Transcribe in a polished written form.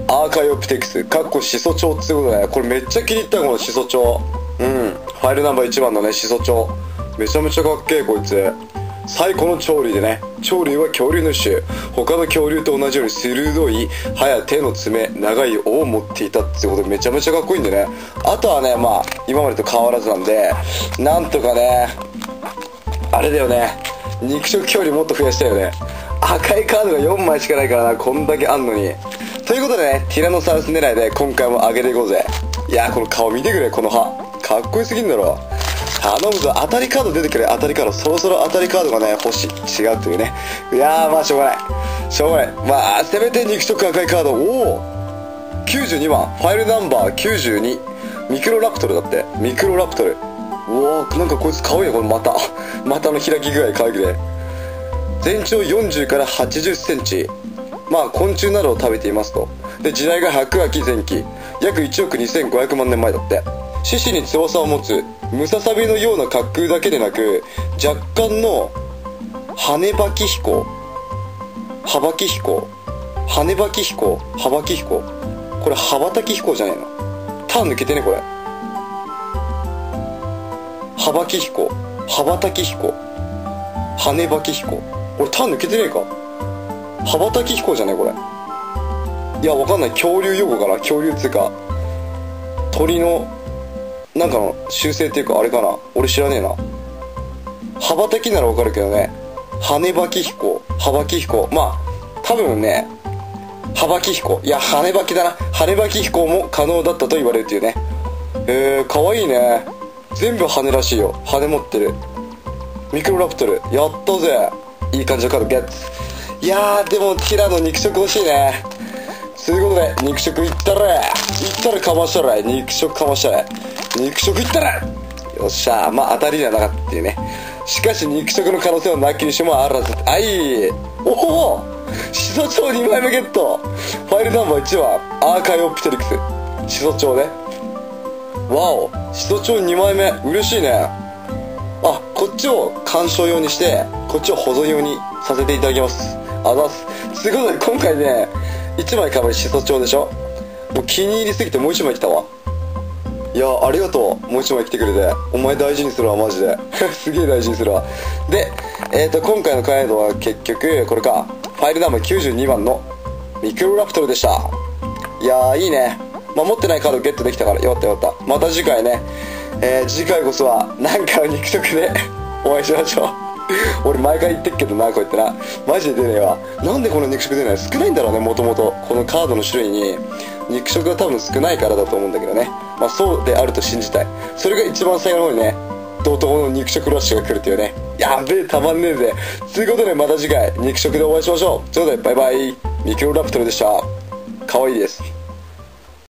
アーカイオプテクス始祖鳥ってことで、これめっちゃ気に入ったよ、この始祖鳥。ファイルナンバー1番のね、始祖鳥。めちゃめちゃかっけえ、こいつ。最古の鳥類でね、鳥類は恐竜の一種。他の恐竜と同じように鋭い歯や手の爪、長い尾を持っていたってことでめちゃめちゃかっこいいんでね。あとはね、まあ今までと変わらずなんで、なんとかね、あれだよね、肉食恐竜もっと増やしたいよね。赤いカードが4枚しかないからな、こんだけあんのに。ということでね、ティラノサウルス狙いで今回も上げていこうぜ。いやー、この顔見てくれ、この歯かっこよすぎんだろ。頼むぞ、当たりカード出てくれ、当たりカード。そろそろ当たりカードがね欲しい。違うというね。いやー、まあしょうがない。まあせめて肉食赤いカード。おお、92番ファイルナンバー92、ミクロラプトルだって。ミクロラプトル。おお、なんかこいつ可愛いよ、この股の開き具合可愛くて。全長40から80センチ。まあ昆虫などを食べていますと。で、時代が白亜紀前期、約1億2500万年前だって。獅子に翼を持つムササビのような滑空だけでなく、若干の羽ばき飛行、羽ばき飛行、羽ばき飛行、羽ばき飛行。これ羽ばたき飛行じゃねえの。ターン抜けてね、これ。羽ばき飛行、羽ばたき飛行、羽ばき飛行。俺ターン抜けてねえか。羽ばたき飛行じゃねえこれ。いや、わかんない。恐竜用語かな。恐竜っつうか鳥のなんかの習性っていうか、あれかな、俺知らねえな。羽ばたきならわかるけどね、羽ばき飛行、羽ばき飛行、まあ多分ね、羽ばき飛行、いや羽ばきだな。羽ばき飛行も可能だったと言われるっていうね。かわいいね。全部羽らしいよ。羽持ってる。ミクロラプトル、やったぜ。いい感じのカードゲッツ。いやー、でもティラの肉食欲しいね。ということで、肉食いったらかましたら、肉食かましたら、肉食いったら、よっしゃー。まあ当たりじゃなかったっていうね。しかし肉食の可能性はなきにしもあらず。おお、始祖鳥2枚目ゲット。ファイルナンバー1番アーカイオプテリクス、始祖鳥ね。わお、始祖鳥2枚目、嬉しいね。あ、こっちを鑑賞用にして、こっちを保存用にさせていただきます。あざす。ということで今回ね、1枚かぶり始祖鳥でしょ。もう気に入りすぎてもう1枚来たわ。いや、ありがとう。もう1枚来てくれて。お前大事にするわ、マジで。すげえ大事にするわ。で、今回のカードは結局これか。ファイルナンバー92番のミクロラプトルでした。いやー、いいね。まあ、持ってないカードゲットできたからよかったよかった。また次回ね、次回こそはなんかの肉食でお会いしましょう。俺毎回言ってっけどな、こうやってな。マジで出ねえわ。なんでこの肉食出ない？少ないんだろうね、もともと。このカードの種類に肉食が多分少ないからだと思うんだけどね。まあそうであると信じたい。それが一番最後の方にね、怒涛の肉食ラッシュが来るっていうね。やべえ、たまんねえぜ。ということでまた次回肉食でお会いしましょう。ということでバイバイ。ミクロラプトルでした。可愛いです。